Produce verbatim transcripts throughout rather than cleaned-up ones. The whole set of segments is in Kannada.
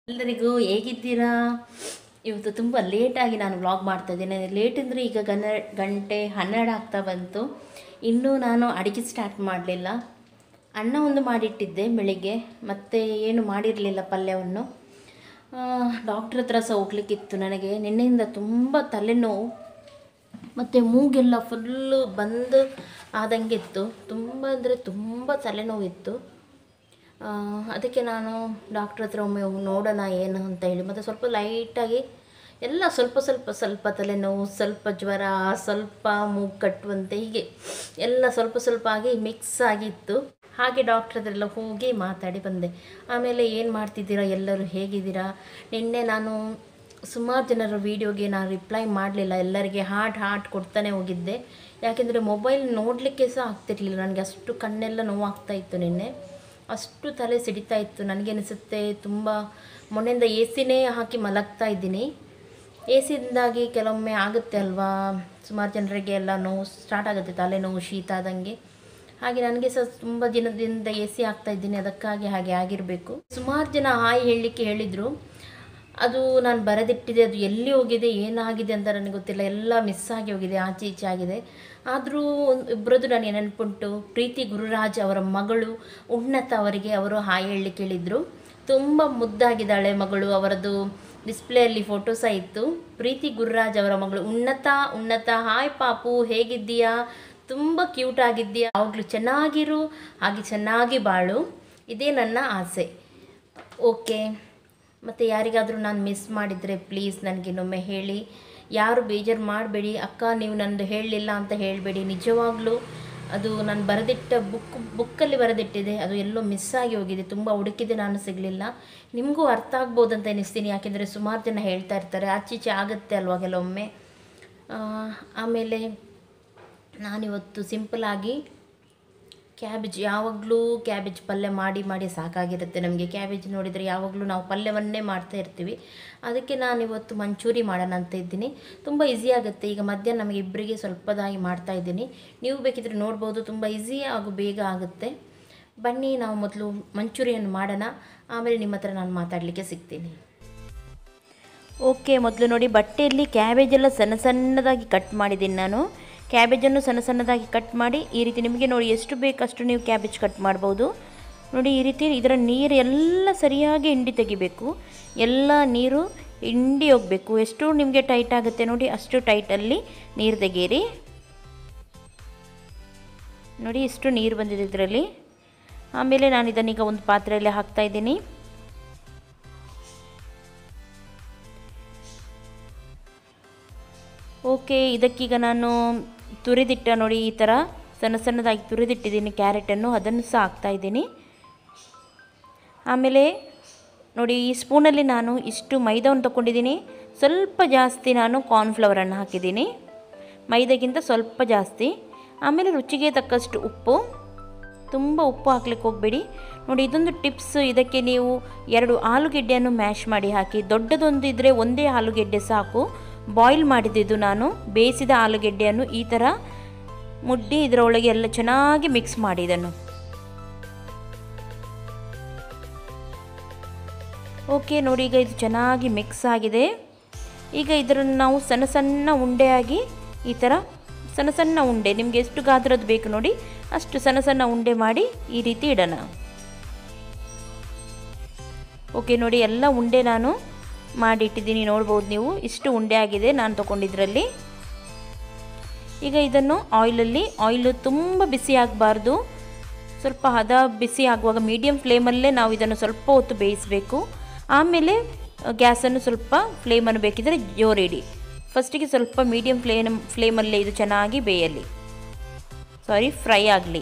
ಎಲ್ಲರಿಗೂ ಹೇಗಿದ್ದೀರಾ? ಇವತ್ತು ತುಂಬ ಲೇಟಾಗಿ ನಾನು ವ್ಲಾಗ್ ಮಾಡ್ತಾ ಇದ್ದೇನೆ. ಲೇಟ್ ಅಂದರೆ ಈಗ ಗನ ಗಂಟೆ ಹನ್ನೆರಡು ಆಗ್ತಾ ಬಂತು. ಇನ್ನೂ ನಾನು ಅಡುಗೆ ಸ್ಟಾರ್ಟ್ ಮಾಡಲಿಲ್ಲ. ಅನ್ನ ಒಂದು ಮಾಡಿಟ್ಟಿದ್ದೆ ಬೆಳಿಗ್ಗೆ, ಮತ್ತು ಏನು ಮಾಡಿರಲಿಲ್ಲ ಪಲ್ಯವನ್ನು. ಡಾಕ್ಟ್ರ್ ಹತ್ರ ಸಹ ಹೋಗ್ಲಿಕ್ಕಿತ್ತು ನನಗೆ. ನಿನ್ನೆಯಿಂದ ತುಂಬ ತಲೆನೋವು ಮತ್ತು ಮೂಗೆಲ್ಲ ಫುಲ್ಲು ಬಂದು ಆದಂಗೆ ಇತ್ತು. ತುಂಬ ಅಂದರೆ ತುಂಬ ತಲೆನೋವಿತ್ತು. ಅದಕ್ಕೆ ನಾನು ಡಾಕ್ಟ್ರ್ ಹತ್ರ ಒಮ್ಮೆ ನೋಡೋಣ ಏನು ಅಂತ ಹೇಳಿ. ಮತ್ತು ಸ್ವಲ್ಪ ಲೈಟಾಗಿ ಎಲ್ಲ ಸ್ವಲ್ಪ ಸ್ವಲ್ಪ ಸ್ವಲ್ಪ ತಲೆನೋವು, ಸ್ವಲ್ಪ ಜ್ವರ, ಸ್ವಲ್ಪ ಮೂಗು ಕಟ್ಟುವಂತೆ, ಹೀಗೆ ಎಲ್ಲ ಸ್ವಲ್ಪ ಸ್ವಲ್ಪ ಆಗಿ ಮಿಕ್ಸ್ ಆಗಿತ್ತು. ಹಾಗೆ ಡಾಕ್ಟ್ರ್ ಹತ್ರ ಹೋಗಿ ಮಾತಾಡಿ ಬಂದೆ. ಆಮೇಲೆ ಏನು ಮಾಡ್ತಿದ್ದೀರಾ, ಎಲ್ಲರೂ ಹೇಗಿದ್ದೀರಾ? ನಿನ್ನೆ ನಾನು ಸುಮಾರು ಜನರ ವೀಡಿಯೋಗೆ ನಾನು ರಿಪ್ಲೈ ಮಾಡಲಿಲ್ಲ. ಎಲ್ಲರಿಗೆ ಹಾರ್ಟ್ ಹಾರ್ಟ್ ಕೊಡ್ತಾನೆ ಹೋಗಿದ್ದೆ. ಯಾಕೆಂದರೆ ಮೊಬೈಲ್ ನೋಡಲಿಕ್ಕೆ ಸಹ ಆಗ್ತಿರ್ಲಿಲ್ಲ ನನಗೆ. ಅಷ್ಟು ಕಣ್ಣೆಲ್ಲ ನೋವಾಗ್ತಾಯಿತ್ತು ನಿನ್ನೆ. ಅಷ್ಟು ತಲೆ ಸಿಡಿತಾ ಇತ್ತು. ನನಗೇನಿಸುತ್ತೆ ತುಂಬ ಮೊನ್ನೆಯಿಂದ ಎ ಸಿನೇ ಹಾಕಿ ಮಲಗ್ತಾ ಇದ್ದೀನಿ. ಎ ಸಿಯಿಂದಾಗಿ ಕೆಲವೊಮ್ಮೆ ಆಗುತ್ತೆ ಅಲ್ವಾ, ಸುಮಾರು ಜನರಿಗೆ ಎಲ್ಲ ನೋವು ಸ್ಟಾರ್ಟ್ ಆಗುತ್ತೆ, ತಲೆನೋವು, ಶೀತ ಆದಂಗೆ. ಹಾಗೆ ನನಗೆ ಸಹ ತುಂಬ ದಿನದಿಂದ ಎ ಸಿ ಆಗ್ತಾ ಇದ್ದೀನಿ, ಅದಕ್ಕಾಗಿ ಹಾಗೆ ಆಗಿರಬೇಕು. ಸುಮಾರು ಜನ ಹಾಯ್ ಹೇಳಲಿಕ್ಕೆ ಹೇಳಿದರು. ಅದು ನಾನು ಬರೆದಿಟ್ಟಿದೆ, ಅದು ಎಲ್ಲಿ ಹೋಗಿದೆ ಏನಾಗಿದೆ ಅಂತ ನನಗೆ ಗೊತ್ತಿಲ್ಲ. ಎಲ್ಲ ಮಿಸ್ ಆಗಿ ಹೋಗಿದೆ, ಆಚೆ ಈಚೆ ಆಗಿದೆ. ಆದರೂ ಇಬ್ಬರದ್ದು ನನಗೆ ನೆನಪುಂಟು. ಪ್ರೀತಿ ಗುರುರಾಜ್ ಅವರ ಮಗಳು ಉನ್ನತ ಅವರಿಗೆ ಅವರು ಹಾಯ್ ಹೇಳಲಿಕ್ಕೆ ಹೇಳಿದರು. ತುಂಬ ಮುದ್ದಾಗಿದ್ದಾಳೆ ಮಗಳು. ಅವರದ್ದು ಡಿಸ್ಪ್ಲೇಯಲ್ಲಿ ಫೋಟೋ ಸಹ ಇತ್ತು. ಪ್ರೀತಿ ಗುರುರಾಜ್ ಅವರ ಮಗಳು ಉನ್ನತ. ಉನ್ನತ ಹಾಯ್ ಪಾಪು, ಹೇಗಿದ್ದೀಯಾ? ತುಂಬ ಕ್ಯೂಟ್ ಆಗಿದ್ದೀಯಾ? ಯಾವಾಗಲೂ ಚೆನ್ನಾಗಿರು, ಹಾಗೆ ಚೆನ್ನಾಗಿ ಬಾಳು, ಇದೇ ನನ್ನ ಆಸೆ. ಓಕೆ. ಮತ್ತು ಯಾರಿಗಾದರೂ ನಾನು ಮಿಸ್ ಮಾಡಿದರೆ ಪ್ಲೀಸ್ ನನಗಿನ್ನೊಮ್ಮೆ ಹೇಳಿ. ಯಾರು ಬೇಜಾರು ಮಾಡಬೇಡಿ. ಅಕ್ಕ ನೀವು ನನ್ನದು ಹೇಳಲಿಲ್ಲ ಅಂತ ಹೇಳಬೇಡಿ. ನಿಜವಾಗ್ಲೂ ಅದು ನಾನು ಬರೆದಿಟ್ಟ ಬುಕ್ ಬುಕ್ಕಲ್ಲಿ ಬರೆದಿಟ್ಟಿದೆ, ಅದು ಎಲ್ಲೋ ಮಿಸ್ ಆಗಿ ಹೋಗಿದೆ. ತುಂಬ ಹುಡುಕಿದೆ, ನಾನು ಸಿಗಲಿಲ್ಲ. ನಿಮಗೂ ಅರ್ಥ ಆಗ್ಬೋದು ಅಂತ ಎನಿಸ್ತೀನಿ. ಯಾಕೆಂದರೆ ಸುಮಾರು ಜನ ಹೇಳ್ತಾ ಇರ್ತಾರೆ, ಆಚೀಚೆ ಆಗುತ್ತೆ ಅಲ್ವಾ ಕೆಲವೊಮ್ಮೆ. ಆಮೇಲೆ ನಾನಿವತ್ತು ಸಿಂಪಲಾಗಿ ಕ್ಯಾಬೇಜ್, ಯಾವಾಗಲೂ ಕ್ಯಾಬೇಜ್ ಪಲ್ಯ ಮಾಡಿ ಮಾಡಿ ಸಾಕಾಗಿರುತ್ತೆ ನಮಗೆ. ಕ್ಯಾಬೇಜ್ ನೋಡಿದರೆ ಯಾವಾಗಲೂ ನಾವು ಪಲ್ಯವನ್ನೇ ಮಾಡ್ತಾ ಇರ್ತೀವಿ. ಅದಕ್ಕೆ ನಾನಿವತ್ತು ಮಂಚೂರಿ ಮಾಡೋಣ ಅಂತ ಇದ್ದೀನಿ. ತುಂಬ ಈಸಿ ಆಗುತ್ತೆ. ಈಗ ಮಧ್ಯಾಹ್ನ ನಮಗೆ ಇಬ್ಬರಿಗೆ ಸ್ವಲ್ಪದಾಗಿ ಮಾಡ್ತಾಯಿದ್ದೀನಿ. ನೀವು ಬೇಕಿದ್ರೆ ನೋಡ್ಬೋದು, ತುಂಬ ಈಸಿ ಹಾಗೂ ಬೇಗ ಆಗುತ್ತೆ. ಬನ್ನಿ ನಾವು ಮೊದಲು ಮಂಚೂರಿಯನ್ನು ಮಾಡೋಣ, ಆಮೇಲೆ ನಿಮ್ಮ ಹತ್ರ ನಾನು ಮಾತಾಡಲಿಕ್ಕೆ ಸಿಗ್ತೀನಿ. ಓಕೆ, ಮೊದಲು ನೋಡಿ, ಬಟ್ಟೆಯಲ್ಲಿ ಕ್ಯಾಬೇಜೆಲ್ಲ ಸಣ್ಣ ಸಣ್ಣದಾಗಿ ಕಟ್ ಮಾಡಿದ್ದೀನಿ ನಾನು. ಕ್ಯಾಬೇಜನ್ನು ಸಣ್ಣ ಸಣ್ಣದಾಗಿ ಕಟ್ ಮಾಡಿ ಈ ರೀತಿ, ನಿಮಗೆ ನೋಡಿ ಎಷ್ಟು ಬೇಕಷ್ಟು ನೀವು ಕ್ಯಾಬೇಜ್ ಕಟ್ ಮಾಡ್ಬೋದು. ನೋಡಿ ಈ ರೀತಿ ಇದರ ನೀರು ಎಲ್ಲ ಸರಿಯಾಗಿ ಹಿಂಡಿ ತೆಗಿಬೇಕು. ಎಲ್ಲ ನೀರು ಹಿಂಡಿ ಹೋಗಬೇಕು. ಎಷ್ಟು ನಿಮಗೆ ಟೈಟ್ ಆಗುತ್ತೆ ನೋಡಿ ಅಷ್ಟು ಟೈಟಲ್ಲಿ ನೀರು ತೆಗೀರಿ. ನೋಡಿ ಇಷ್ಟು ನೀರು ಬಂದಿದೆ ಇದರಲ್ಲಿ. ಆಮೇಲೆ ನಾನು ಇದನ್ನೀಗ ಒಂದು ಪಾತ್ರೆಯಲ್ಲಿ ಹಾಕ್ತಾಯಿದ್ದೀನಿ. ಓಕೆ, ಇದಕ್ಕೀಗ ನಾನು ತುರಿದಿಟ್ಟ ನೋಡಿ ಈ ಥರ ಸಣ್ಣ ಸಣ್ಣದಾಗಿ ತುರಿದಿಟ್ಟಿದ್ದೀನಿ ಕ್ಯಾರೆಟನ್ನು, ಅದನ್ನು ಸಹ ಹಾಕ್ತಾಯಿದ್ದೀನಿ. ಆಮೇಲೆ ನೋಡಿ ಈ ಸ್ಪೂನಲ್ಲಿ ನಾನು ಇಷ್ಟು ಮೈದಾವನ್ನು ತೊಗೊಂಡಿದ್ದೀನಿ. ಸ್ವಲ್ಪ ಜಾಸ್ತಿ ನಾನು ಕಾರ್ನ್ಫ್ಲವರನ್ನು ಹಾಕಿದ್ದೀನಿ, ಮೈದಾಗಿಂತ ಸ್ವಲ್ಪ ಜಾಸ್ತಿ. ಆಮೇಲೆ ರುಚಿಗೆ ತಕ್ಕಷ್ಟು ಉಪ್ಪು. ತುಂಬ ಉಪ್ಪು ಹಾಕ್ಲಿಕ್ಕೆ ಹೋಗಬೇಡಿ. ನೋಡಿ ಇದೊಂದು ಟಿಪ್ಸ್, ಇದಕ್ಕೆ ನೀವು ಎರಡು ಆಲೂಗೆಡ್ಡೆಯನ್ನು ಮ್ಯಾಶ್ ಮಾಡಿ ಹಾಕಿ. ದೊಡ್ಡದೊಂದು ಇದ್ದರೆ ಒಂದೇ ಆಲೂಗೆಡ್ಡೆ ಸಾಕು. ಬಾಯ್ಲ್ ಮಾಡಿದ್ದು ನಾನು, ಬೇಯಿಸಿದ ಆಲೂಗೆಡ್ಡೆಯನ್ನು ಈ ಥರ ಮುಡ್ಡಿ ಇದರೊಳಗೆ ಎಲ್ಲ ಚೆನ್ನಾಗಿ ಮಿಕ್ಸ್ ಮಾಡಿ ಇದನ್ನು. ಓಕೆ ನೋಡಿ, ಈಗ ಇದು ಚೆನ್ನಾಗಿ ಮಿಕ್ಸ್ ಆಗಿದೆ. ಈಗ ಇದನ್ನು ನಾವು ಸಣ್ಣ ಸಣ್ಣ ಉಂಡೆಯಾಗಿ ಈ ಥರ ಸಣ್ಣ ಸಣ್ಣ ಉಂಡೆ, ನಿಮಗೆ ಎಷ್ಟು ಗಾತ್ರದ್ದು ಬೇಕು ನೋಡಿ ಅಷ್ಟು ಸಣ್ಣ ಸಣ್ಣ ಉಂಡೆ ಮಾಡಿ ಈ ರೀತಿ ಇಡೋಣ. ಓಕೆ ನೋಡಿ, ಎಲ್ಲ ಉಂಡೆ ನಾನು ಮಾಡಿ ಇಟ್ಟಿದ್ದೀನಿ, ನೋಡ್ಬೋದು ನೀವು. ಇಷ್ಟು ಉಂಡೆ ಆಗಿದೆ ನಾನು ತೊಗೊಂಡಿದ್ರಲ್ಲಿ. ಈಗ ಇದನ್ನು ಆಯಿಲಲ್ಲಿ, ಆಯಿಲು ತುಂಬ ಬಿಸಿ ಆಗಬಾರ್ದು, ಸ್ವಲ್ಪ ಹದ ಬಿಸಿ ಆಗುವಾಗ ಮೀಡಿಯಮ್ ಫ್ಲೇಮಲ್ಲೇ ನಾವು ಇದನ್ನು ಸ್ವಲ್ಪ ಹೊತ್ತು ಬೇಯಿಸಬೇಕು. ಆಮೇಲೆ ಗ್ಯಾಸನ್ನು ಸ್ವಲ್ಪ ಫ್ಲೇಮನ್ನು ಬೇಕಿದ್ದರೆ ಜೋರಿಡಿ. ಫಸ್ಟಿಗೆ ಸ್ವಲ್ಪ ಮೀಡಿಯಮ್ ಫ್ಲೇಮ್ ಫ್ಲೇಮಲ್ಲೇ ಇದು ಚೆನ್ನಾಗಿ ಬೇಯಲಿ, ಸಾರಿ ಫ್ರೈ ಆಗಲಿ.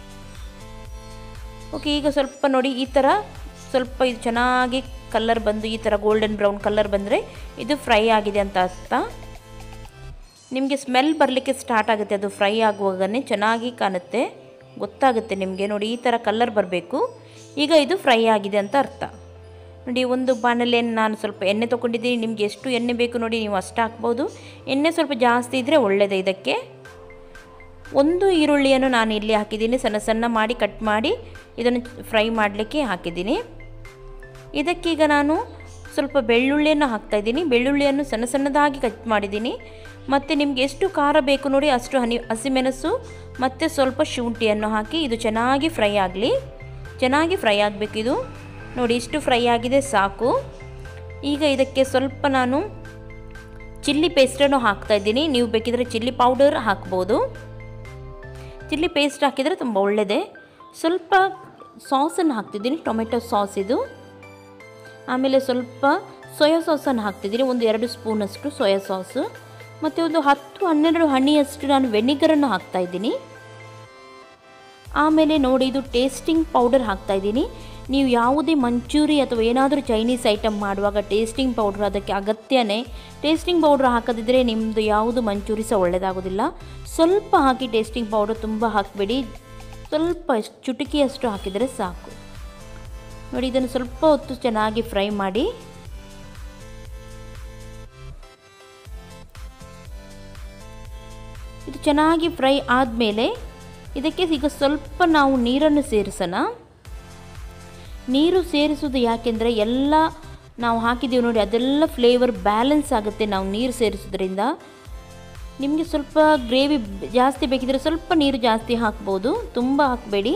ಓಕೆ, ಈಗ ಸ್ವಲ್ಪ ನೋಡಿ ಈ ಥರ ಸ್ವಲ್ಪ ಇದು ಚೆನ್ನಾಗಿ ಕಲರ್ ಬಂದು ಈ ಥರ ಗೋಲ್ಡನ್ ಬ್ರೌನ್ ಕಲರ್ ಬಂದರೆ ಇದು ಫ್ರೈ ಆಗಿದೆ ಅಂತ ಅರ್ಥ. ನಿಮಗೆ ಸ್ಮೆಲ್ ಬರಲಿಕ್ಕೆ ಸ್ಟಾರ್ಟ್ ಆಗುತ್ತೆ, ಅದು ಫ್ರೈ ಆಗುವಾಗನೇ ಚೆನ್ನಾಗಿ ಕಾಣುತ್ತೆ, ಗೊತ್ತಾಗುತ್ತೆ ನಿಮಗೆ. ನೋಡಿ ಈ ಥರ ಕಲರ್ ಬರಬೇಕು, ಈಗ ಇದು ಫ್ರೈ ಆಗಿದೆ ಅಂತ ಅರ್ಥ. ನೋಡಿ ಒಂದು ಬಾಣಲೆಯನ್ನು ನಾನು ಸ್ವಲ್ಪ ಎಣ್ಣೆ ತೊಗೊಂಡಿದ್ದೀನಿ. ನಿಮಗೆ ಎಷ್ಟು ಎಣ್ಣೆ ಬೇಕು ನೋಡಿ ನೀವು ಅಷ್ಟು ಹಾಕ್ಬೋದು. ಎಣ್ಣೆ ಸ್ವಲ್ಪ ಜಾಸ್ತಿ ಇದ್ದರೆ ಒಳ್ಳೆಯದೇ ಇದಕ್ಕೆ. ಒಂದು ಈರುಳ್ಳಿಯನ್ನು ನಾನು ಇಲ್ಲಿ ಹಾಕಿದ್ದೀನಿ, ಸಣ್ಣ ಸಣ್ಣ ಮಾಡಿ ಕಟ್ ಮಾಡಿ ಇದನ್ನು ಫ್ರೈ ಮಾಡಲಿಕ್ಕೆ ಹಾಕಿದ್ದೀನಿ. ಇದಕ್ಕೀಗ ನಾನು ಸ್ವಲ್ಪ ಬೆಳ್ಳುಳ್ಳಿಯನ್ನು ಹಾಕ್ತಾಯಿದ್ದೀನಿ. ಬೆಳ್ಳುಳ್ಳಿಯನ್ನು ಸಣ್ಣ ಸಣ್ಣದಾಗಿ ಕಟ್ ಮಾಡಿದ್ದೀನಿ. ಮತ್ತು ನಿಮಗೆ ಎಷ್ಟು ಖಾರ ಬೇಕು ನೋಡಿ ಅಷ್ಟು ಹನಿ ಹಸಿಮೆಣಸು ಮತ್ತು ಸ್ವಲ್ಪ ಶುಂಠಿಯನ್ನು ಹಾಕಿ ಇದು ಚೆನ್ನಾಗಿ ಫ್ರೈ ಆಗಲಿ. ಚೆನ್ನಾಗಿ ಫ್ರೈ ಆಗಬೇಕು. ಇದು ನೋಡಿ ಇಷ್ಟು ಫ್ರೈ ಆಗಿದೆ ಸಾಕು. ಈಗ ಇದಕ್ಕೆ ಸ್ವಲ್ಪ ನಾನು ಚಿಲ್ಲಿ ಪೇಸ್ಟನ್ನು ಹಾಕ್ತಾಯಿದ್ದೀನಿ. ನೀವು ಬೇಕಿದ್ರೆ ಚಿಲ್ಲಿ ಪೌಡರ್ ಹಾಕ್ಬೋದು. ಚಿಲ್ಲಿ ಪೇಸ್ಟ್ ಹಾಕಿದರೆ ತುಂಬ ಒಳ್ಳೆಯದೇ. ಸ್ವಲ್ಪ ಸಾಸನ್ನು ಹಾಕ್ತಿದ್ದೀನಿ, ಟೊಮೆಟೊ ಸಾಸ್ ಇದು. ಆಮೇಲೆ ಸ್ವಲ್ಪ ಸೋಯಾ ಸಾಸನ್ನು ಹಾಕ್ತಿದ್ದೀನಿ, ಒಂದು ಎರಡು ಸ್ಪೂನಷ್ಟು ಸೋಯಾ ಸಾಸು. ಮತ್ತು ಒಂದು ಹತ್ತು ಹನ್ನೆರಡು ಹನಿಯಷ್ಟು ನಾನು ವೆನಿಗರನ್ನು ಹಾಕ್ತಾಯಿದ್ದೀನಿ. ಆಮೇಲೆ ನೋಡಿ ಇದು ಟೇಸ್ಟಿಂಗ್ ಪೌಡರ್ ಹಾಕ್ತಾಯಿದ್ದೀನಿ. ನೀವು ಯಾವುದೇ ಮಂಚೂರಿ ಅಥವಾ ಏನಾದರೂ ಚೈನೀಸ್ ಐಟಮ್ ಮಾಡುವಾಗ ಟೇಸ್ಟಿಂಗ್ ಪೌಡ್ರ್ ಅದಕ್ಕೆ ಅಗತ್ಯನೇ. ಟೇಸ್ಟಿಂಗ್ ಪೌಡ್ರ್ ಹಾಕದಿದ್ದರೆ ನಿಮ್ಮದು ಯಾವುದು ಮಂಚೂರಿ ಸಹ ಒಳ್ಳೆಯದಾಗೋದಿಲ್ಲ. ಸ್ವಲ್ಪ ಹಾಕಿ ಟೇಸ್ಟಿಂಗ್ ಪೌಡರ್ ತುಂಬ ಹಾಕಬೇಡಿ, ಸ್ವಲ್ಪ ಚುಟುಕಿಯಷ್ಟು ಹಾಕಿದರೆ ಸಾಕು. ನೋಡಿ ಇದನ್ನು ಸ್ವಲ್ಪ ಹೊತ್ತು ಚೆನ್ನಾಗಿ ಫ್ರೈ ಮಾಡಿ. ಇದು ಚೆನ್ನಾಗಿ ಫ್ರೈ ಆದಮೇಲೆ ಇದಕ್ಕೆ ಈಗ ಸ್ವಲ್ಪ ನಾವು ನೀರನ್ನು ಸೇರಿಸೋಣ. ನೀರು ಸೇರಿಸೋದು ಯಾಕೆಂದರೆ ಎಲ್ಲ ನಾವು ಹಾಕಿದ್ದೀವಿ ನೋಡಿ ಅದೆಲ್ಲ ಫ್ಲೇವರ್ ಬ್ಯಾಲೆನ್ಸ್ ಆಗುತ್ತೆ ನಾವು ನೀರು ಸೇರಿಸೋದ್ರಿಂದ. ನಿಮಗೆ ಸ್ವಲ್ಪ ಗ್ರೇವಿ ಜಾಸ್ತಿ ಬೇಕಿದ್ರೆ ಸ್ವಲ್ಪ ನೀರು ಜಾಸ್ತಿ ಹಾಕ್ಬೋದು, ತುಂಬ ಹಾಕಬೇಡಿ.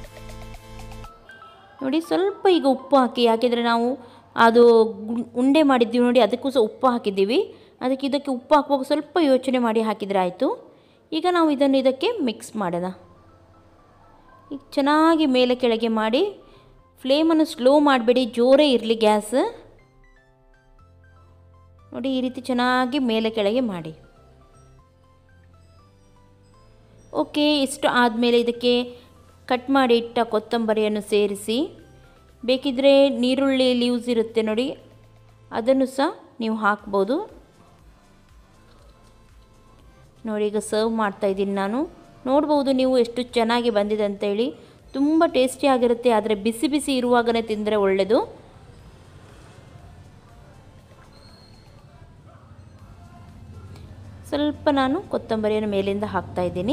ನೋಡಿ ಸ್ವಲ್ಪ ಈಗ ಉಪ್ಪು ಹಾಕಿ, ಯಾಕೆಂದರೆ ನಾವು ಅದು ಉಂಡೆ ಮಾಡಿದ್ದೀವಿ ನೋಡಿ ಅದಕ್ಕೂ ಸಹ ಉಪ್ಪು ಹಾಕಿದ್ದೀವಿ. ಅದಕ್ಕೆ ಇದಕ್ಕೆ ಉಪ್ಪು ಹಾಕುವಾಗ ಸ್ವಲ್ಪ ಯೋಚನೆ ಮಾಡಿ ಹಾಕಿದರೆ ಆಯಿತು. ಈಗ ನಾವು ಇದನ್ನು ಇದಕ್ಕೆ ಮಿಕ್ಸ್ ಮಾಡೋಣ. ಈಗ ಚೆನ್ನಾಗಿ ಮೇಲೆ ಕೆಳಗೆ ಮಾಡಿ, ಫ್ಲೇಮನ್ನು ಸ್ಲೋ ಮಾಡಬೇಡಿ, ಜೋರೇ ಇರಲಿ ಗ್ಯಾಸ್. ನೋಡಿ ಈ ರೀತಿ ಚೆನ್ನಾಗಿ ಮೇಲೆ ಕೆಳಗೆ ಮಾಡಿ. ಓಕೆ, ಇಷ್ಟು ಆದಮೇಲೆ ಇದಕ್ಕೆ ಕಟ್ ಮಾಡಿ ಇಟ್ಟ ಕೊತ್ತಂಬರಿಯನ್ನು ಸೇರಿಸಿ, ಬೇಕಿದ್ದರೆ ನೀರುಳ್ಳಿ ಲೀವ್ಸ್ ಇರುತ್ತೆ ನೋಡಿ ಅದನ್ನು ಸಹ ನೀವು ಹಾಕ್ಬೋದು. ನೋಡಿ ಈಗ ಸರ್ವ್ ಮಾಡ್ತಾಯಿದ್ದೀನಿ ನಾನು. ನೋಡ್ಬೋದು ನೀವು ಎಷ್ಟು ಚೆನ್ನಾಗಿ ಬಂದಿದೆ ಅಂತೇಳಿ. ತುಂಬ ಟೇಸ್ಟಿಯಾಗಿರುತ್ತೆ, ಆದರೆ ಬಿಸಿ ಬಿಸಿ ಇರುವಾಗಲೇ ತಿಂದರೆ ಒಳ್ಳೆಯದು. ಸ್ವಲ್ಪ ನಾನು ಕೊತ್ತಂಬರಿಯನ್ನು ಮೇಲಿಂದ ಹಾಕ್ತಾಯಿದ್ದೀನಿ.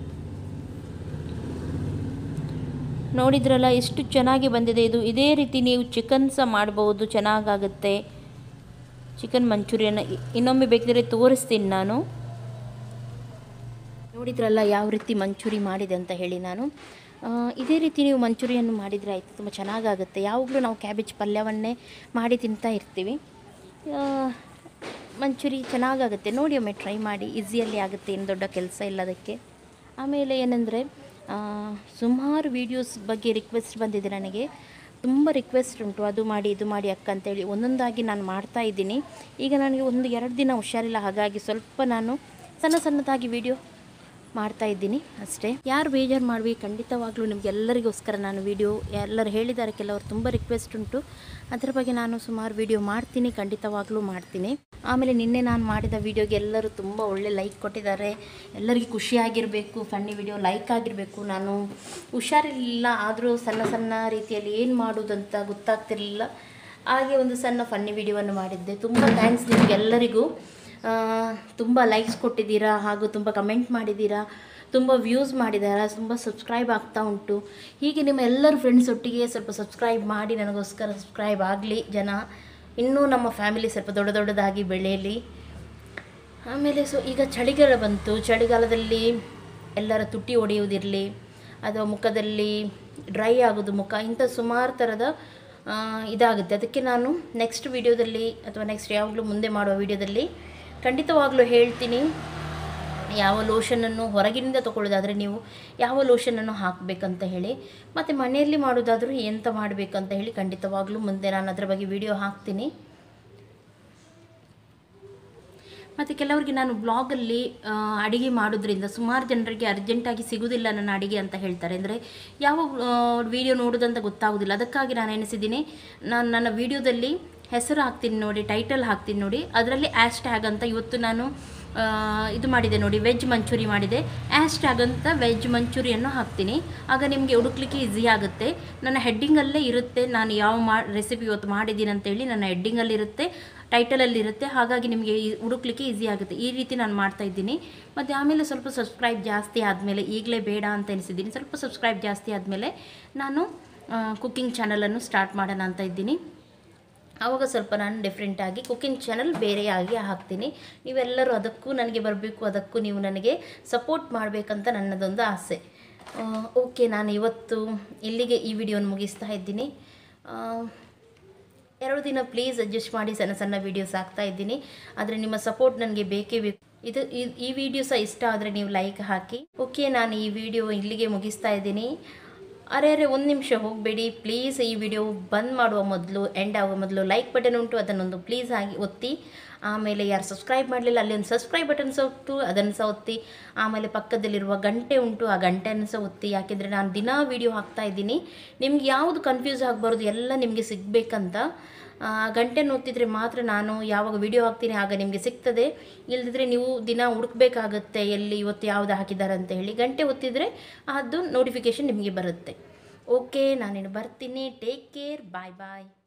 ನೋಡಿದ್ರಲ್ಲ ಎಷ್ಟು ಚೆನ್ನಾಗಿ ಬಂದಿದೆ ಇದು. ಇದೇ ರೀತಿ ನೀವು ಚಿಕನ್ ಸಹ ಮಾಡ್ಬೋದು, ಚೆನ್ನಾಗಾಗುತ್ತೆ. ಚಿಕನ್ ಮಂಚೂರಿಯನ್ನ ಇನ್ನೊಮ್ಮೆ ಬೇಕಿದ್ರೆ ತೋರಿಸ್ತೀನಿ ನಾನು. ನೋಡಿದ್ರಲ್ಲ ಯಾವ ರೀತಿ ಮಂಚೂರಿ ಮಾಡಿದೆ ಅಂತ ಹೇಳಿ ನಾನು. ಇದೇ ರೀತಿ ನೀವು ಮಂಚೂರಿಯನ್ನು ಮಾಡಿದರೆ ಆಯಿತು, ತುಂಬ ಚೆನ್ನಾಗಾಗುತ್ತೆ. ಯಾವಾಗಲೂ ನಾವು ಕ್ಯಾಬೇಜ್ ಪಲ್ಯವನ್ನೇ ಮಾಡಿ ತಿಂತಾ ಇರ್ತೀವಿ. ಮಂಚೂರಿ ಚೆನ್ನಾಗಾಗುತ್ತೆ, ನೋಡಿ ಒಮ್ಮೆ ಟ್ರೈ ಮಾಡಿ. ಈಸಿಯಲ್ಲಿ ಆಗುತ್ತೆ, ಏನು ದೊಡ್ಡ ಕೆಲಸ ಇಲ್ಲ ಅದಕ್ಕೆ. ಆಮೇಲೆ ಏನಂದರೆ ಸುಮಾರು ವೀಡಿಯೋಸ್ ಬಗ್ಗೆ ರಿಕ್ವೆಸ್ಟ್ ಬಂದಿದೆ ನನಗೆ, ತುಂಬ ರಿಕ್ವೆಸ್ಟ್ ಉಂಟು. ಅದು ಮಾಡಿ ಇದು ಮಾಡಿ ಅಕ್ಕ ಅಂತೇಳಿ ಒಂದೊಂದಾಗಿ ನಾನು ಮಾಡ್ತಾ ಇದ್ದೀನಿ. ಈಗ ನನಗೆ ಒಂದು ಎರಡು ದಿನ ಹುಷಾರಿಲ್ಲ, ಹಾಗಾಗಿ ಸ್ವಲ್ಪ ನಾನು ಸಣ್ಣ ಸಣ್ಣದಾಗಿ ವೀಡಿಯೋ ಮಾಡ್ತಾ ಇದ್ದೀನಿ ಅಷ್ಟೇ. ಯಾರು ಬೇಜಾರು ಮಾಡವಿ, ಖಂಡಿತವಾಗ್ಲೂ ನಿಮಗೆಲ್ಲರಿಗೋಸ್ಕರ ನಾನು ವೀಡಿಯೋ ಎಲ್ಲರೂ ಹೇಳಿದ್ದಾರೆ, ಕೆಲವರು ತುಂಬ ರಿಕ್ವೆಸ್ಟ್ ಉಂಟು. ಅದರ ಬಗ್ಗೆ ನಾನು ಸುಮಾರು ವೀಡಿಯೋ ಮಾಡ್ತೀನಿ, ಖಂಡಿತವಾಗ್ಲೂ ಮಾಡ್ತೀನಿ. ಆಮೇಲೆ ನಿನ್ನೆ ನಾನು ಮಾಡಿದ ವೀಡಿಯೋಗೆ ಎಲ್ಲರೂ ತುಂಬ ಒಳ್ಳೆ ಲೈಕ್ ಕೊಟ್ಟಿದ್ದಾರೆ. ಎಲ್ಲರಿಗೂ ಖುಷಿಯಾಗಿರಬೇಕು, ಫನ್ನಿ ವೀಡಿಯೋ ಲೈಕ್ ಆಗಿರಬೇಕು. ನಾನು ಹುಷಾರಿಲ್ಲ, ಆದರೂ ಸಣ್ಣ ಸಣ್ಣ ರೀತಿಯಲ್ಲಿ ಏನು ಮಾಡೋದಂತ ಗೊತ್ತಾಗ್ತಿರಲಿಲ್ಲ. ಹಾಗೆ ಒಂದು ಸಣ್ಣ ಫನ್ನಿ ವೀಡಿಯೋವನ್ನು ಮಾಡಿದ್ದೆ. ತುಂಬ ಥ್ಯಾಂಕ್ಸ್ ನಿಮಗೆಲ್ಲರಿಗೂ. ತುಂಬ ಲೈಕ್ಸ್ ಕೊಟ್ಟಿದ್ದೀರಾ, ಹಾಗೂ ತುಂಬ ಕಮೆಂಟ್ ಮಾಡಿದ್ದೀರಾ, ತುಂಬ ವ್ಯೂಸ್ ಮಾಡಿದ್ದೀರಾ, ತುಂಬ ಸಬ್ಸ್ಕ್ರೈಬ್ ಆಗ್ತಾ ಉಂಟು. ಹೀಗೆ ನಿಮ್ಮ ಎಲ್ಲರ ಫ್ರೆಂಡ್ಸ್ ಒಟ್ಟಿಗೆ ಸ್ವಲ್ಪ ಸಬ್ಸ್ಕ್ರೈಬ್ ಮಾಡಿ, ನನಗೋಸ್ಕರ ಸಬ್ಸ್ಕ್ರೈಬ್ ಆಗಲಿ ಜನ. ಇನ್ನೂ ನಮ್ಮ ಫ್ಯಾಮಿಲಿ ಸ್ವಲ್ಪ ದೊಡ್ಡ ದೊಡ್ಡದಾಗಿ ಬೆಳೆಯಲಿ. ಆಮೇಲೆ ಸೊ ಈಗ ಚಳಿಗಾಲ ಬಂತು. ಚಳಿಗಾಲದಲ್ಲಿ ಎಲ್ಲರ ತುಟಿ ಹೊಡೆಯುವುದಿರಲಿ, ಅಥವಾ ಮುಖದಲ್ಲಿ ಡ್ರೈ ಆಗೋದು ಮುಖ, ಇಂಥ ಸುಮಾರು ಥರದ ಇದಾಗುತ್ತೆ. ಅದಕ್ಕೆ ನಾನು ನೆಕ್ಸ್ಟ್ ವೀಡಿಯೋದಲ್ಲಿ ಅಥವಾ ನೆಕ್ಸ್ಟ್ ಯಾವಾಗಲೂ ಮುಂದೆ ಮಾಡುವ ವೀಡಿಯೋದಲ್ಲಿ ಖಂಡಿತವಾಗ್ಲೂ ಹೇಳ್ತೀನಿ, ಯಾವ ಲೋಷನನ್ನು ಹೊರಗಿನಿಂದ ತೊಗೊಳ್ಳೋದಾದರೆ ನೀವು ಯಾವ ಲೋಷನನ್ನು ಹಾಕಬೇಕಂತ ಹೇಳಿ, ಮತ್ತು ಮನೆಯಲ್ಲಿ ಮಾಡೋದಾದರೂ ಎಂತ ಮಾಡಬೇಕಂತ ಹೇಳಿ ಖಂಡಿತವಾಗ್ಲೂ ಮುಂದೆ ನಾನು ಅದರ ಬಗ್ಗೆ ವಿಡಿಯೋ ಹಾಕ್ತೀನಿ. ಮತ್ತು ಕೆಲವರಿಗೆ ನಾನು ಬ್ಲಾಗಲ್ಲಿ ಅಡುಗೆ ಮಾಡೋದ್ರಿಂದ ಸುಮಾರು ಜನರಿಗೆ ಅರ್ಜೆಂಟಾಗಿ ಸಿಗೋದಿಲ್ಲ ನನ್ನ ಅಡುಗೆ ಅಂತ ಹೇಳ್ತಾರೆ. ಅಂದರೆ ಯಾವ ವಿಡಿಯೋ ನೋಡೋದಂತ ಗೊತ್ತಾಗೋದಿಲ್ಲ. ಅದಕ್ಕಾಗಿ ನಾನು ಎನಿಸಿದ್ದೀನಿ, ನಾನು ನನ್ನ ವಿಡಿಯೋದಲ್ಲಿ ಹೆಸರು ಹಾಕ್ತೀನಿ ನೋಡಿ, ಟೈಟಲ್ ಹಾಕ್ತೀನಿ ನೋಡಿ, ಅದರಲ್ಲಿ ಆ್ಯಶ್ ಟ್ಯಾಗ್ ಅಂತ ಇವತ್ತು ನಾನು ಇದು ಮಾಡಿದೆ ನೋಡಿ, ವೆಜ್ ಮಂಚೂರಿ ಮಾಡಿದೆ. ಆ್ಯಶ್ ಟ್ಯಾಗ್ ಅಂತ ವೆಜ್ ಮಂಚೂರಿಯನ್ನು ಹಾಕ್ತೀನಿ. ಆಗ ನಿಮಗೆ ಹುಡುಕ್ಲಿಕ್ಕೆ ಈಸಿ ಆಗುತ್ತೆ. ನನ್ನ ಹೆಡ್ಡಿಂಗಲ್ಲೇ ಇರುತ್ತೆ ನಾನು ಯಾವ ಮಾ ರೆಸಿಪಿ ಇವತ್ತು ಮಾಡಿದ್ದೀನಿ ಅಂತೇಳಿ ನನ್ನ ಹೆಡ್ಡಿಂಗಲ್ಲಿರುತ್ತೆ, ಟೈಟಲಲ್ಲಿರುತ್ತೆ. ಹಾಗಾಗಿ ನಿಮಗೆ ಹುಡುಕ್ಲಿಕ್ಕೆ ಈಸಿ ಆಗುತ್ತೆ. ಈ ರೀತಿ ನಾನು ಮಾಡ್ತಾಯಿದ್ದೀನಿ. ಮತ್ತು ಆಮೇಲೆ ಸ್ವಲ್ಪ ಸಬ್ಸ್ಕ್ರೈಬ್ ಜಾಸ್ತಿ ಆದಮೇಲೆ, ಈಗಲೇ ಬೇಡ ಅಂತ ಎನಿಸಿದ್ದೀನಿ, ಸ್ವಲ್ಪ ಸಬ್ಸ್ಕ್ರೈಬ್ ಜಾಸ್ತಿ ಆದಮೇಲೆ ನಾನು ಕುಕ್ಕಿಂಗ್ ಚಾನಲನ್ನು ಸ್ಟಾರ್ಟ್ ಮಾಡೋಣ ಅಂತ ಇದ್ದೀನಿ. ಆವಾಗ ಸ್ವಲ್ಪ ನಾನು ಡಿಫ್ರೆಂಟಾಗಿ ಕುಕ್ಕಿಂಗ್ ಚಾನಲ್ ಬೇರೆಯಾಗಿ ಹಾಕ್ತೀನಿ. ನೀವೆಲ್ಲರೂ ಅದಕ್ಕೂ ನನಗೆ ಬರಬೇಕು, ಅದಕ್ಕೂ ನೀವು ನನಗೆ ಸಪೋರ್ಟ್ ಮಾಡಬೇಕಂತ ನನ್ನದೊಂದು ಆಸೆ. ಓಕೆ, ನಾನು ಇವತ್ತು ಇಲ್ಲಿಗೆ ಈ ವಿಡಿಯೋನ ಮುಗಿಸ್ತಾ ಇದ್ದೀನಿ. ಎರಡು ದಿನ ಪ್ಲೀಸ್ ಅಡ್ಜಸ್ಟ್ ಮಾಡಿ ಸಣ್ಣ ಸಣ್ಣ ವೀಡಿಯೋಸ್ ಹಾಕ್ತಾ ಇದ್ದೀನಿ. ಆದರೆ ನಿಮ್ಮ ಸಪೋರ್ಟ್ ನನಗೆ ಬೇಕೇ ಬೇಕು. ಇದು ಈ ವಿಡಿಯೋ ಸಹ ಇಷ್ಟ ಆದರೆ ನೀವು ಲೈಕ್ ಹಾಕಿ. ಓಕೆ, ನಾನು ಈ ವಿಡಿಯೋ ಇಲ್ಲಿಗೆ ಮುಗಿಸ್ತಾ ಇದ್ದೀನಿ. ಅರೆ ಅರೆ ಒಂದು ನಿಮಿಷ ಹೋಗಬೇಡಿ ಪ್ಲೀಸ್. ಈ ವಿಡಿಯೋ ಬಂದ್ ಮಾಡುವ ಮೊದಲು, ಎಂಡ್ ಆಗುವ ಮೊದಲು ಲೈಕ್ ಬಟನ್ ಉಂಟು, ಅದನ್ನೊಂದು ಪ್ಲೀಸ್ ಆಗಿ ಒತ್ತಿ. ಆಮೇಲೆ ಯಾರು ಸಬ್ಸ್ಕ್ರೈಬ್ ಮಾಡಲಿಲ್ಲ ಅಲ್ಲಿ ಒಂದು ಸಬ್ಸ್ಕ್ರೈಬ್ ಬಟನ್ ಸಹ ಉಂಟು, ಅದನ್ನು ಸಹ ಒತ್ತಿ. ಆಮೇಲೆ ಪಕ್ಕದಲ್ಲಿರುವ ಗಂಟೆ ಉಂಟು, ಆ ಗಂಟೆಯನ್ನು ಸಹ ಒತ್ತಿ. ಯಾಕೆಂದರೆ ನಾನು ದಿನಾ ವೀಡಿಯೋ ಹಾಕ್ತಾ ಇದ್ದೀನಿ, ನಿಮ್ಗೆ ಯಾವುದು ಕನ್ಫ್ಯೂಸ್ ಆಗಬಾರ್ದು, ಎಲ್ಲ ನಿಮಗೆ ಸಿಗಬೇಕಂತ. ಗಂಟೆನ ಒತ್ತಿದ್ರೆ ಮಾತ್ರ ನಾನು ಯಾವಾಗ ವಿಡಿಯೋ ಹಾಕ್ತೀನಿ ಆಗ ನಿಮಗೆ ಸಿಗ್ತದೆ. ಇಲ್ಲದಿದ್ದರೆ ನೀವು ದಿನ ಹುಡುಕಬೇಕಾಗತ್ತೆ ಎಲ್ಲಿ ಇವತ್ತು ಯಾವುದು ಹಾಕಿದ್ದಾರೆ ಅಂತ ಹೇಳಿ. ಗಂಟೆ ಒತ್ತಿದರೆ ಅದು ನೋಟಿಫಿಕೇಷನ್ ನಿಮಗೆ ಬರುತ್ತೆ. ಓಕೆ, ನಾನೇನು ಬರ್ತೀನಿ. ಟೇಕ್ ಕೇರ್, ಬಾಯ್ ಬಾಯ್.